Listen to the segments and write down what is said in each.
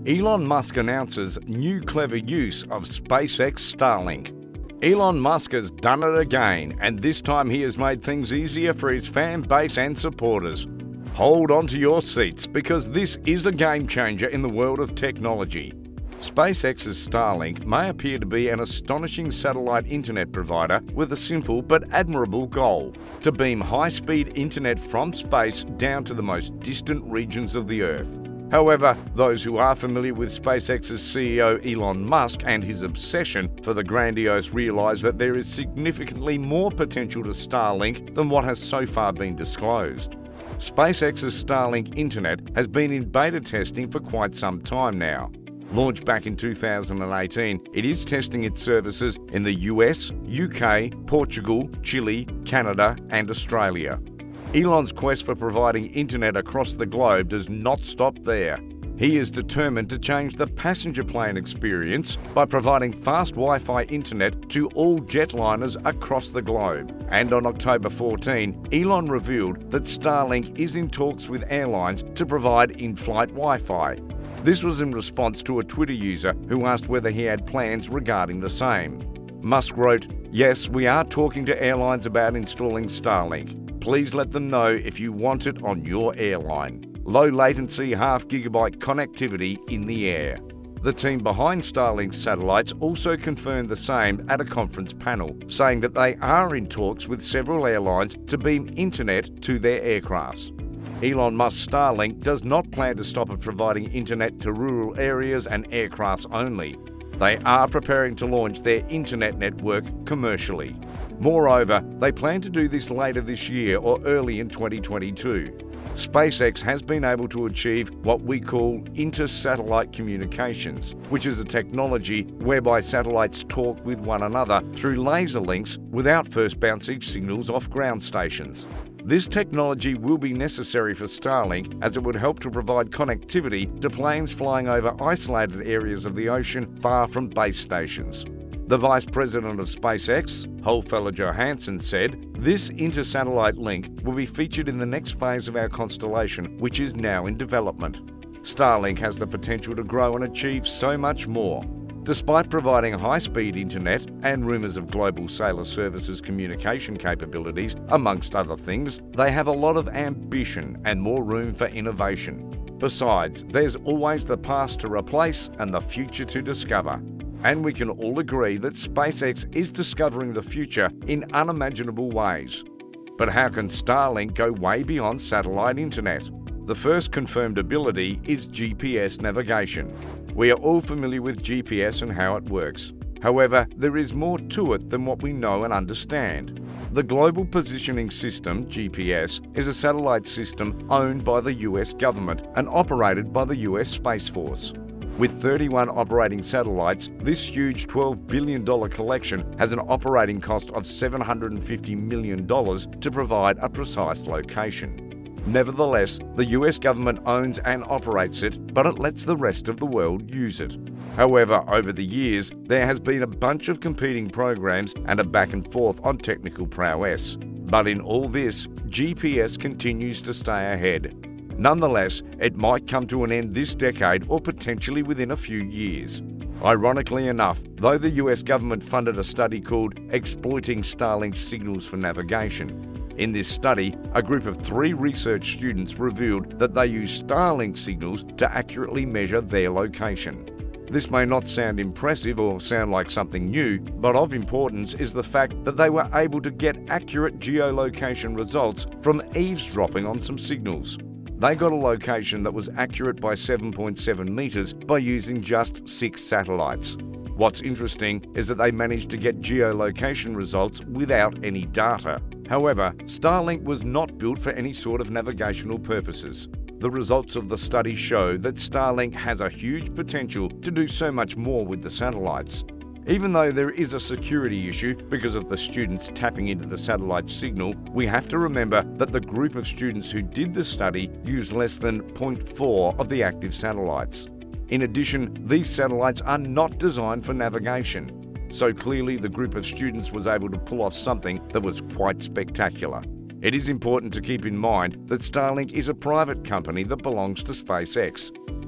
Elon Musk announces new clever use of SpaceX Starlink. Elon Musk has done it again, and this time he has made things easier for his fan base and supporters. Hold on to your seats, because this is a game changer in the world of technology. SpaceX's Starlink may appear to be an astonishing satellite internet provider with a simple but admirable goal: to beam high-speed internet from space down to the most distant regions of the Earth. However, those who are familiar with SpaceX's CEO Elon Musk and his obsession for the grandiose realise that there is significantly more potential to Starlink than what has so far been disclosed. SpaceX's Starlink internet has been in beta testing for quite some time now. Launched back in 2018, it is testing its services in the US, UK, Portugal, Chile, Canada and Australia. Elon's quest for providing internet across the globe does not stop there. He is determined to change the passenger plane experience by providing fast Wi-Fi internet to all jetliners across the globe. And on October 14, Elon revealed that Starlink is in talks with airlines to provide in-flight Wi-Fi. This was in response to a Twitter user who asked whether he had plans regarding the same. Musk wrote, "Yes, we are talking to airlines about installing Starlink. Please let them know if you want it on your airline. Low latency half-gigabyte connectivity in the air." The team behind Starlink's satellites also confirmed the same at a conference panel, saying that they are in talks with several airlines to beam internet to their aircrafts. Elon Musk's Starlink does not plan to stop at providing internet to rural areas and aircrafts only. They are preparing to launch their internet network commercially. Moreover, they plan to do this later this year or early in 2022. SpaceX has been able to achieve what we call inter-satellite communications, which is a technology whereby satellites talk with one another through laser links without first bouncing signals off ground stations. This technology will be necessary for Starlink, as it would help to provide connectivity to planes flying over isolated areas of the ocean far from base stations. The Vice President of SpaceX, Holfeller Johansson, said, "This inter-satellite link will be featured in the next phase of our constellation, which is now in development." Starlink has the potential to grow and achieve so much more. Despite providing high-speed internet and rumours of global sailor services communication capabilities, amongst other things, they have a lot of ambition and more room for innovation. Besides, there's always the past to replace and the future to discover. And we can all agree that SpaceX is discovering the future in unimaginable ways. But how can Starlink go way beyond satellite internet? The first confirmed ability is GPS navigation. We are all familiar with GPS and how it works. However, there is more to it than what we know and understand. The Global Positioning System, GPS, is a satellite system owned by the US government and operated by the US Space Force. With 31 operating satellites, this huge $12 billion collection has an operating cost of $750 million to provide a precise location. Nevertheless, the US government owns and operates it, but it lets the rest of the world use it. However, over the years, there has been a bunch of competing programs and a back and forth on technical prowess. But in all this, GPS continues to stay ahead. Nonetheless, it might come to an end this decade or potentially within a few years. Ironically enough, though the US government funded a study called Exploiting Starlink Signals for Navigation. In this study, a group of 3 research students revealed that they use Starlink signals to accurately measure their location. This may not sound impressive or sound like something new, but of importance is the fact that they were able to get accurate geolocation results from eavesdropping on some signals. They got a location that was accurate by 7.7 meters by using just 6 satellites. What's interesting is that they managed to get geolocation results without any data. However, Starlink was not built for any sort of navigational purposes. The results of the study show that Starlink has a huge potential to do so much more with the satellites. Even though there is a security issue because of the students tapping into the satellite signal, we have to remember that the group of students who did the study used less than 0.4 of the active satellites. In addition, these satellites are not designed for navigation. So clearly the group of students was able to pull off something that was quite spectacular. It is important to keep in mind that Starlink is a private company that belongs to SpaceX.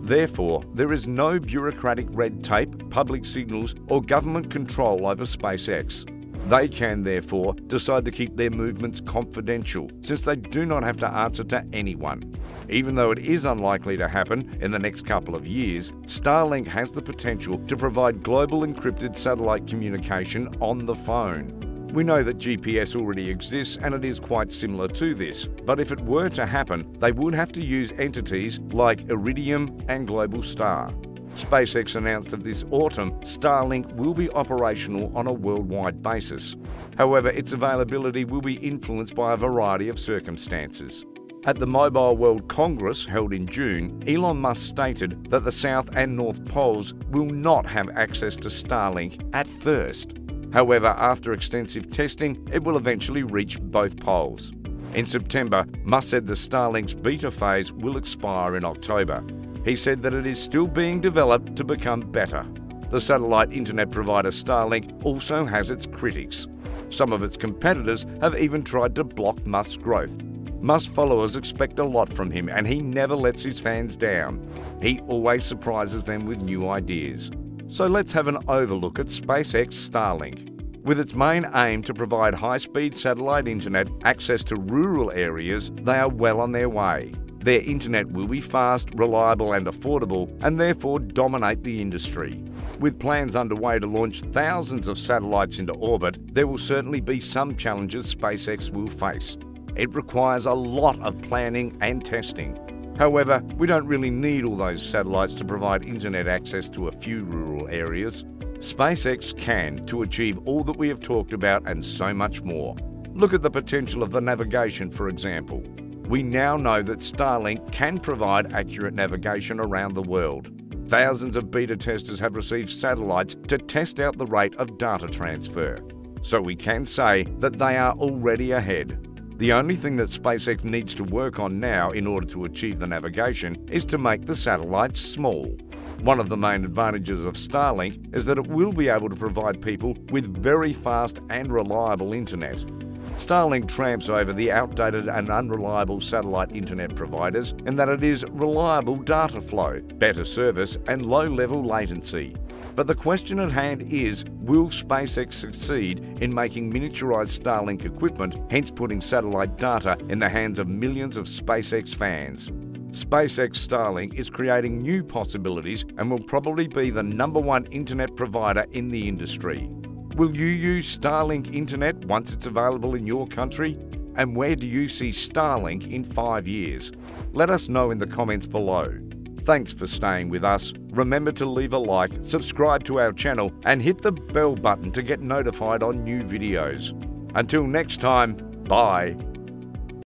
Therefore, there is no bureaucratic red tape, public signals, or government control over SpaceX. They can, therefore, decide to keep their movements confidential, since they do not have to answer to anyone. Even though it is unlikely to happen in the next couple of years, Starlink has the potential to provide global encrypted satellite communication on the phone. We know that GPS already exists and it is quite similar to this, but if it were to happen, they would have to use entities like Iridium and Globalstar. SpaceX announced that this autumn, Starlink will be operational on a worldwide basis. However, its availability will be influenced by a variety of circumstances. At the Mobile World Congress held in June, Elon Musk stated that the South and North Poles will not have access to Starlink at first. However, after extensive testing, it will eventually reach both poles. In September, Musk said the Starlink's beta phase will expire in October. He said that it is still being developed to become better. The satellite internet provider Starlink also has its critics. Some of its competitors have even tried to block Musk's growth. Musk followers expect a lot from him and he never lets his fans down. He always surprises them with new ideas. So let's have an overlook at SpaceX Starlink. With its main aim to provide high-speed satellite internet access to rural areas, they are well on their way. Their internet will be fast, reliable and affordable, and therefore dominate the industry. With plans underway to launch thousands of satellites into orbit, there will certainly be some challenges SpaceX will face. It requires a lot of planning and testing. However, we don't really need all those satellites to provide internet access to a few rural areas. SpaceX can to achieve all that we have talked about and so much more. Look at the potential of the navigation, for example. We now know that Starlink can provide accurate navigation around the world. Thousands of beta testers have received satellites to test out the rate of data transfer. So we can say that they are already ahead. The only thing that SpaceX needs to work on now in order to achieve the navigation is to make the satellites small. One of the main advantages of Starlink is that it will be able to provide people with very fast and reliable internet. Starlink tramps over the outdated and unreliable satellite internet providers in that it is reliable data flow, better service and low-level latency. But the question at hand is, will SpaceX succeed in making miniaturized Starlink equipment, hence putting satellite data in the hands of millions of SpaceX fans? SpaceX Starlink is creating new possibilities and will probably be the #1 internet provider in the industry. Will you use Starlink internet once it's available in your country? And where do you see Starlink in 5 years? Let us know in the comments below. Thanks for staying with us. Remember to leave a like, subscribe to our channel and hit the bell button to get notified on new videos. Until next time, bye.